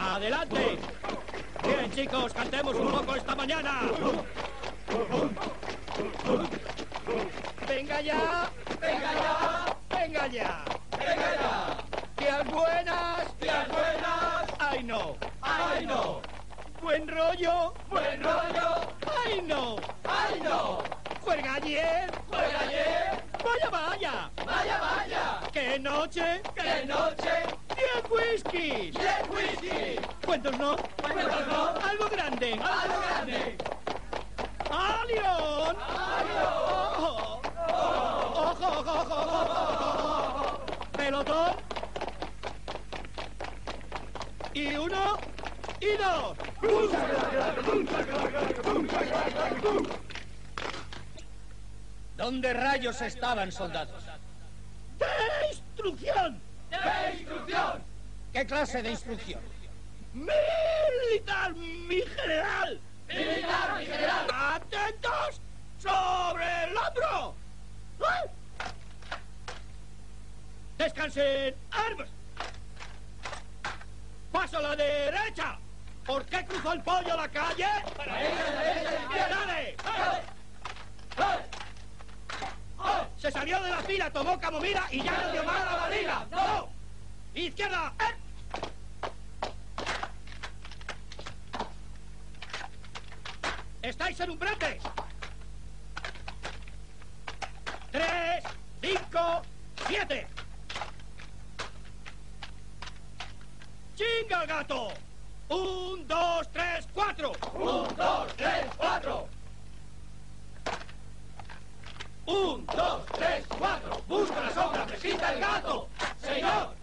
¡Adelante! Bien, chicos, cantemos un poco esta mañana. ¡Venga ya! ¡Venga ya! ¡Venga ya! ¡Venga ya! ¡Tías buenas! ¡Tías buenas! ¡Ay, no! ¡Ay, no! ¡Buen rollo! ¡Buen rollo! ¡Ay, no! ¡Ay, no! ¡Juega ayer! ¡Juega ayer! ¡Vaya, vaya! ¡Vaya, vaya! ¡Qué noche! ¡Qué noche! 10 whiskies. 10 whisky. ¿Cuentos no? ¡Cuentos no! ¡Algo grande! ¡Algo grande! ¡Alión! ¡Ojo! ¡Ojo, ojo, ojo, ojo! ¡Pelotón! Y 1 y 2. ¿Dónde rayos estaban, soldados? ¡De instrucción! ¡De instrucción! ¿Qué clase de instrucción? ¡Militar, mi general! ¡Militar, mi general! ¡Atentos! ¡Sobre el hombro! ¡Ah! ¡Descansen! ¡Armas! ¡Paso a la derecha! ¿Por qué cruzó el pollo la calle? ¡Para ella, derecha y izquierda! ¡Dale! ¡Eh! Se salió de la fila, tomó camomila y ya no dio más a la liga. ¡No! ¡Izquierda! ¡Estáis en un brete! 3, 5, 7. ¡Chinga el gato! 1, 2, 3, 4. 1, 2, 3, 4. 1, 2, 3, 4. Busca la sombra, presenta el gato. Señor.